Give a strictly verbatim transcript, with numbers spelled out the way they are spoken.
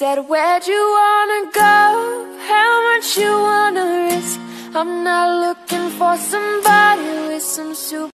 said, where'd you wanna go? How much you wanna risk? I'm not looking for somebody with some super